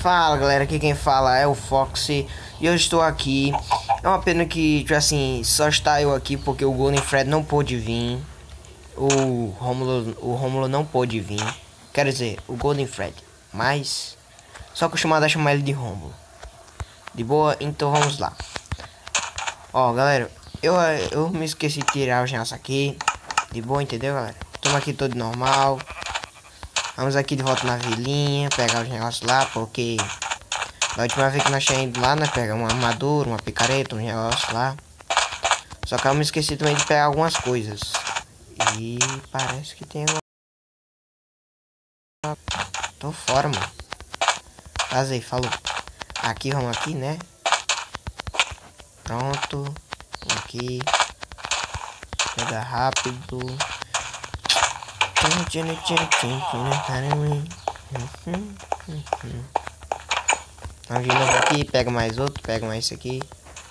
Fala galera, aqui quem fala é o Foxy e eu estou aqui. É uma pena que, tipo assim, só está eu aqui porque o Golden Fred não pôde vir. O Rômulo não pôde vir. Quer dizer, o Golden Fred. Mas só acostumado a chamar ele de Rômulo. De boa? Então vamos lá. Ó galera, eu me esqueci de tirar os negócios aqui. De boa, entendeu galera? Estamos aqui todo normal. Vamos aqui de volta na vilinha, pegar os negócios lá, porque da última vez que nós tínhamos ido lá, nós pegamos uma armadura, uma picareta, um negócio lá. Só que eu me esqueci também de pegar algumas coisas. E parece que tem uma... Tô fora, mano. Vazei, falou. Aqui, vamos aqui, né? Pronto. Aqui. Pega rápido. Vamos de novo aqui, pega mais outro, pega mais esse aqui.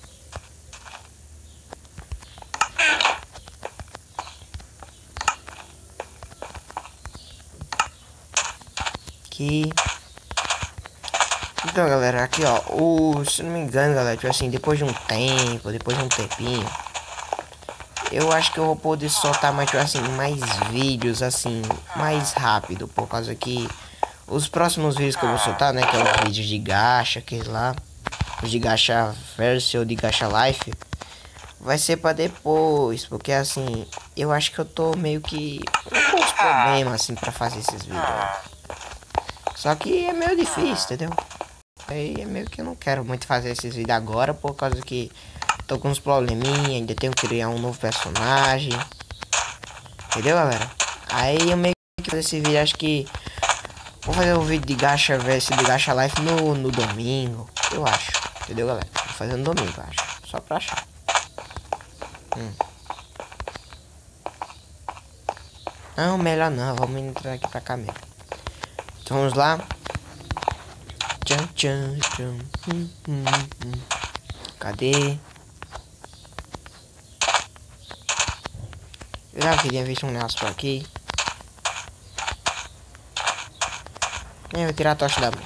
Aqui. Então galera, aqui ó, se não me engano galera, tipo assim, depois de um tempo, depois de um tempinho, eu acho que eu vou poder soltar mais, tipo assim, mais vídeos assim, mais rápido, por causa que os próximos vídeos que eu vou soltar, né, que é os vídeos de gacha, aqueles lá, os de gacha verse ou de gacha life, vai ser pra depois, porque assim, eu acho que eu tô meio que com uns problemas assim pra fazer esses vídeos, né? Só que é meio difícil, entendeu? Aí é meio que eu não quero muito fazer esses vídeos agora, por causa que tô com uns probleminha, ainda tenho que criar um novo personagem. Entendeu, galera? Aí eu meio que fazer esse vídeo, acho que vou fazer um vídeo de gacha versus de gacha life no domingo, eu acho. Entendeu, galera? Vou fazer no domingo, eu acho. Só pra achar. Não, melhor não, vamos entrar aqui pra cá mesmo. Então vamos lá. Tchan, tchan, tchan. Cadê? Eu já queria ver um negócio por aqui. Eu vou tirar a tocha da mão.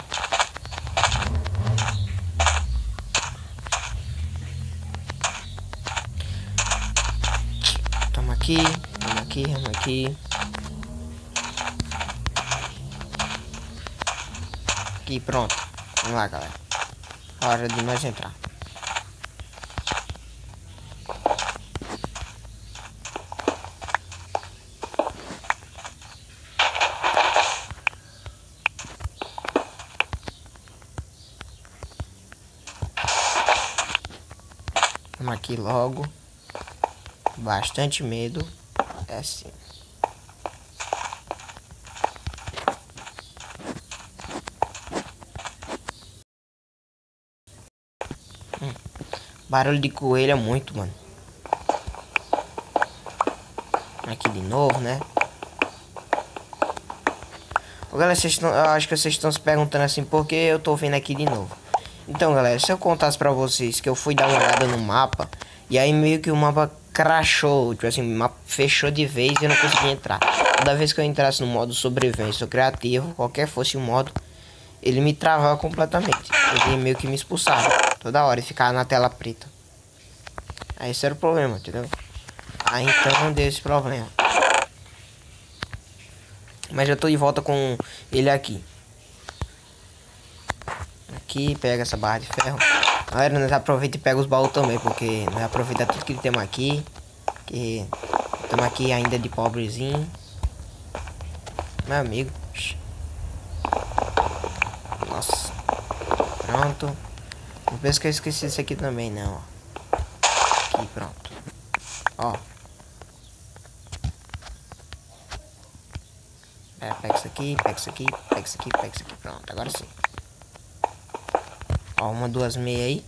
Toma aqui, toma aqui, toma aqui. Aqui, pronto. Vamos lá, galera. Hora de nós entrar. Vamos aqui logo. Bastante medo. É assim. Barulho de coelho é muito, mano. Aqui de novo, né? Ô, galera, eu acho que vocês estão se perguntando assim, por que eu tô vindo aqui de novo. Então, galera, se eu contasse pra vocês que eu fui dar uma olhada no mapa, e aí meio que o mapa crashou, tipo assim, o mapa fechou de vez e eu não consegui entrar. Toda vez que eu entrasse no modo sobrevivência ou criativo, qualquer fosse o modo, ele me travava completamente. Ele meio que me expulsava toda hora e ficava na tela preta. Aí esse era o problema, entendeu? Aí então deu esse problema. Mas eu tô de volta com ele aqui. Aqui, pega essa barra de ferro. Galera, nós aproveita e pega os baús também, porque nós aproveita tudo que temos aqui. Que estamos aqui ainda de pobrezinho. Meu amigo. Nossa. Pronto. Não penso que eu esqueci isso aqui também, não, ó. Aqui, pronto. Ó. Pega isso aqui, pega isso aqui, pega isso aqui, pega isso aqui. Pronto, agora sim. Ó, uma, duas, meia aí.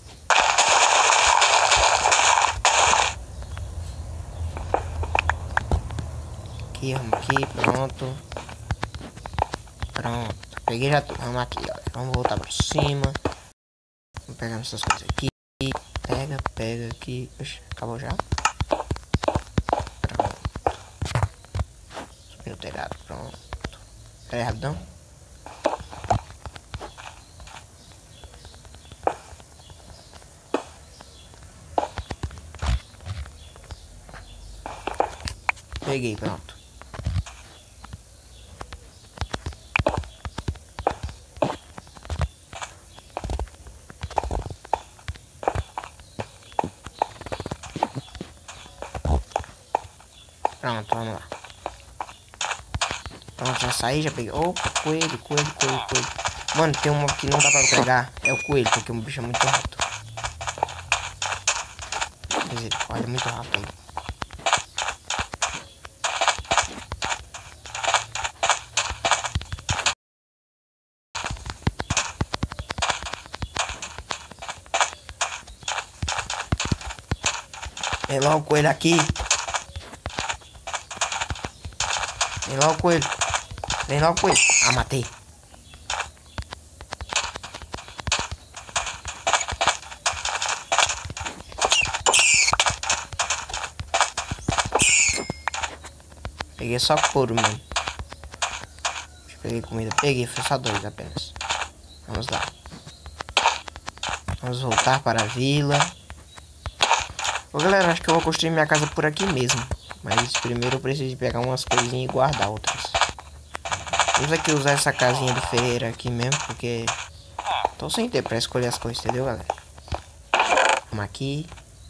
Aqui, vamos aqui, pronto. Pronto. Peguei já tudo. Vamos aqui, ó. Vamos voltar pra cima. Vamos pegar essas coisas aqui. Pega, pega aqui. Oxi, acabou já. Pronto. Subir no telhado, pronto. Pera aí, rapidão. Peguei, pronto. Pronto, vamos lá. Pronto, já saí, já peguei. Opa, coelho. Mano, tem uma que não dá pra pegar. É o coelho, porque o bicho é muito rápido. Misericórdia, é muito rápido aí. Vem lá o coelho aqui. Vem lá o coelho. Vem lá o coelho. Ah, matei. Peguei só couro, mano. Peguei comida. Peguei, foi só 2 apenas. Vamos lá. Vamos voltar para a vila. Ô, galera, acho que eu vou construir minha casa por aqui mesmo. Mas primeiro eu preciso pegar umas coisinhas e guardar outras. Vamos aqui usar essa casinha do ferreiro aqui mesmo, porque tô sem tempo pra escolher as coisas, entendeu, galera? Vamos aqui.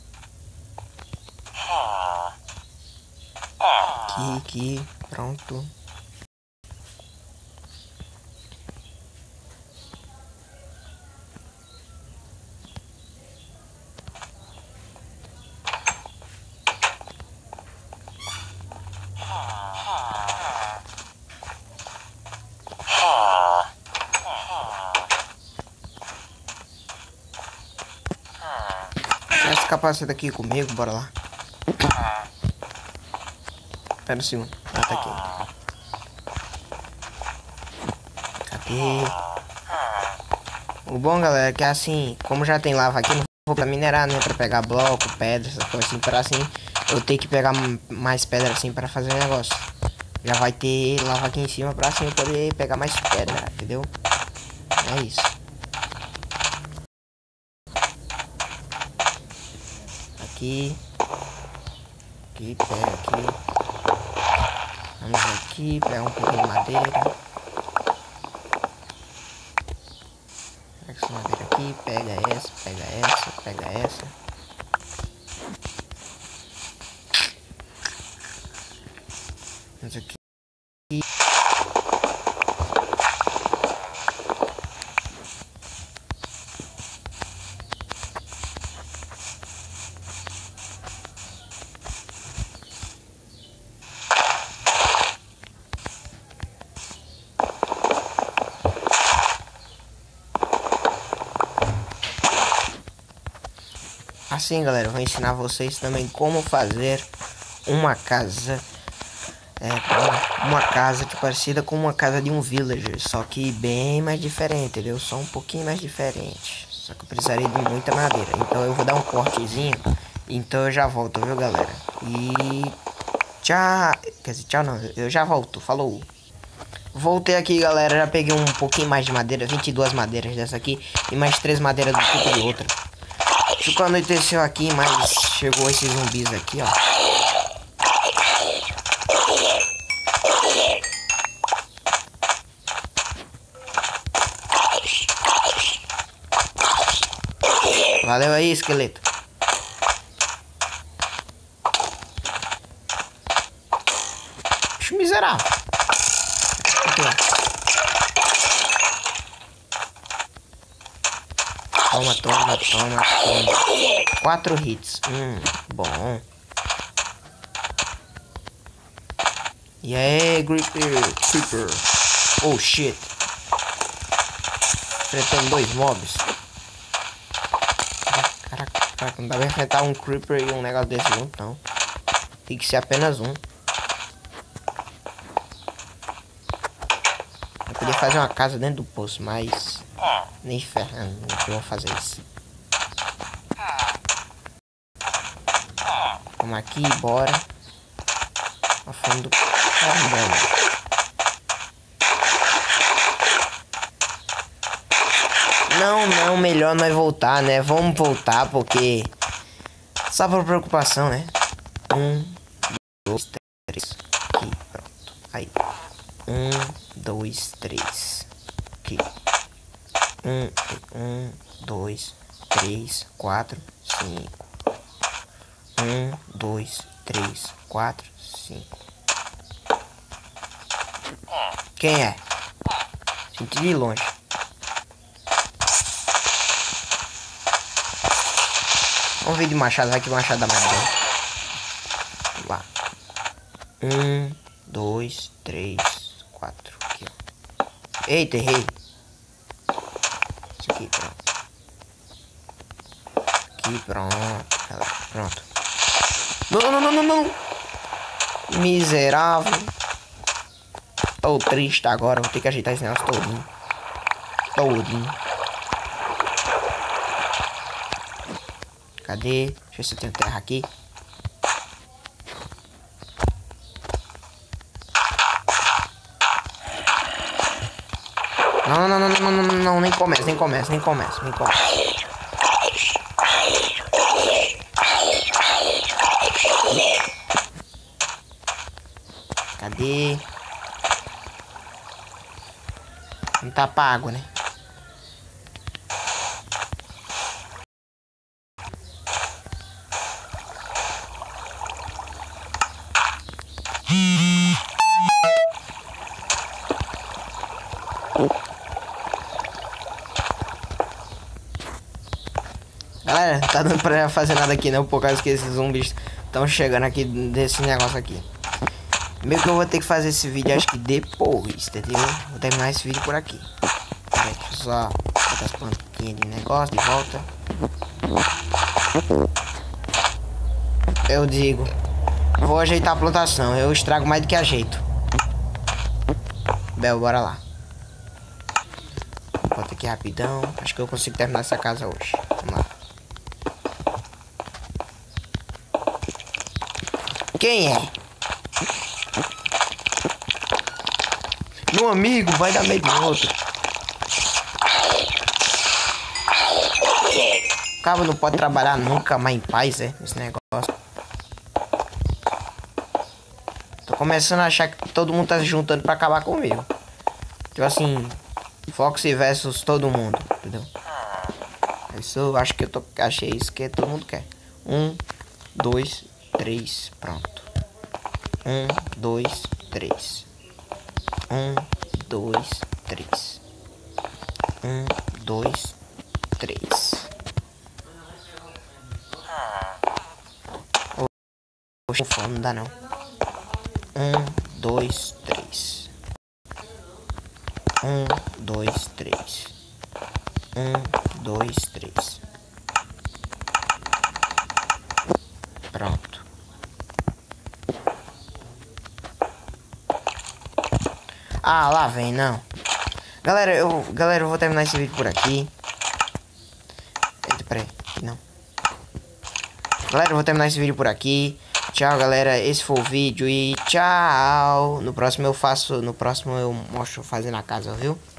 Aqui, pronto. Esse capacete aqui comigo, bora lá. Pera um segundo. Ah, tá aqui. Cadê? O bom, galera, é que assim, como já tem lava aqui, não vou pra minerar, né? Pra pegar bloco, pedra, essas coisas assim. Pra assim, eu tenho que pegar mais pedra assim pra fazer o negócio. Já vai ter lava aqui em cima pra assim eu poder pegar mais pedra, entendeu? É isso. Aqui, pega aqui. Vamos aqui, pegar um pouquinho de madeira. Pega essa madeira aqui, pega essa. Vamos aqui. Assim, galera, eu vou ensinar vocês também como fazer uma casa. Uma casa que parecida com uma casa de um villager, só que bem mais diferente, entendeu? Só um pouquinho mais diferente. Só que eu precisaria de muita madeira. Então eu vou dar um cortezinho. Então eu já volto, viu, galera? E tchau. Quer dizer, tchau não, eu já volto. Falou. Voltei aqui, galera. Já peguei um pouquinho mais de madeira, 22 madeiras dessa aqui e mais 3 madeiras do tipo de outra. Ficou anoiteceu aqui, mas chegou esses zumbis aqui, ó. Valeu aí, esqueleto. Bicho miserável. Aqui, ó. Toma. 4 hits. Bom. E aí, Creeper. Oh, shit. Enfrentando 2 mobs. Caraca, não dá pra enfrentar um Creeper e um negócio desse junto, não. Tem que ser apenas um. Eu podia fazer uma casa dentro do poço, mas... nem ferrando, não vou fazer isso. Vamos aqui, bora. A fundo. Não, melhor nós voltar, né? Vamos voltar, porque... só por preocupação, né? 1, 2, 3. Um, dois, três. Aqui. Um, dois, três, quatro, cinco. Um, dois, três, quatro, cinco. Quem é? Senti de longe. Vamos ver de machado, vai que machado dá mais bem. Vamos lá. Um, dois, três, quatro. Aqui, ó. Eita, errei. Isso aqui, pronto. Aqui, pronto. Pronto. Não. Miserável. Tô triste agora. Vou ter que ajeitar esse negócio todinho. Cadê? Deixa eu ver se eu tenho terra aqui. Não, nem começa. Cadê? Não tá pago, né? Galera, não tá dando pra fazer nada aqui não, por causa que esses zumbis estão chegando aqui desse negócio aqui. Meio que eu vou ter que fazer esse vídeo, acho que depois, entendeu? Vou terminar esse vídeo por aqui. Deixa eu só botar as plantinhas de negócio de volta. Eu digo, vou ajeitar a plantação, eu estrago mais do que ajeito. Bel, bora lá. Bota aqui rapidão, acho que eu consigo terminar essa casa hoje. Vamos lá. Quem é? Meu amigo, vai dar meio do outro. O cara não pode trabalhar nunca mais em paz, esse negócio. Tô começando a achar que todo mundo tá se juntando pra acabar comigo. Tipo assim, Foxy versus todo mundo, entendeu? Isso, acho que achei isso que todo mundo quer. Um, dois, três, pronto. Um, dois, três. Um, dois, três. Um, dois, três. Poxa, fome, não dá não. Um, dois, três. Um, dois, três. Um, dois, três. Pronto. Ah, lá vem, não. Galera, eu vou terminar esse vídeo por aqui. Eita, peraí. Não. Galera, eu vou terminar esse vídeo por aqui. Tchau, galera. Esse foi o vídeo e tchau. No próximo eu mostro fazendo a casa, viu?